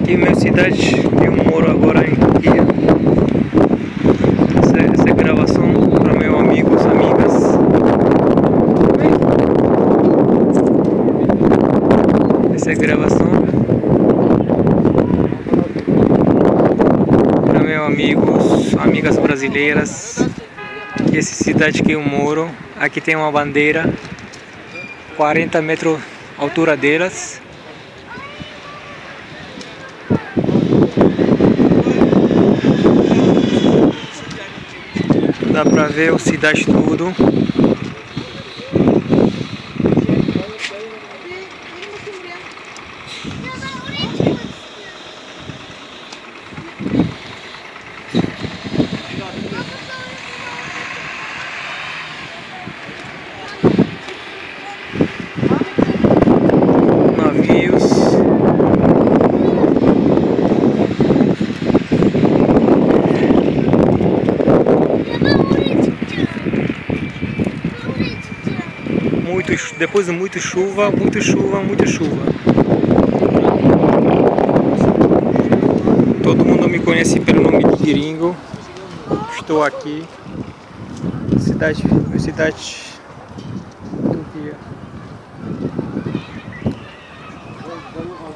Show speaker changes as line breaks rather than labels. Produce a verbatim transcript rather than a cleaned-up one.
Aqui é minha cidade que eu moro agora em Turquia. Essa, essa é gravação para meus amigos, amigas. Essa é gravação para meus amigos, amigas brasileiras. E essa cidade que eu moro, aqui tem uma bandeira, quarenta metros a altura delas. Dá pra ver a cidade tudo. Navios. Muito, depois de muita chuva, muita chuva, muita chuva. Todo mundo me conhece pelo nome de Gringo. Estou aqui, cidade, cidade Turquia.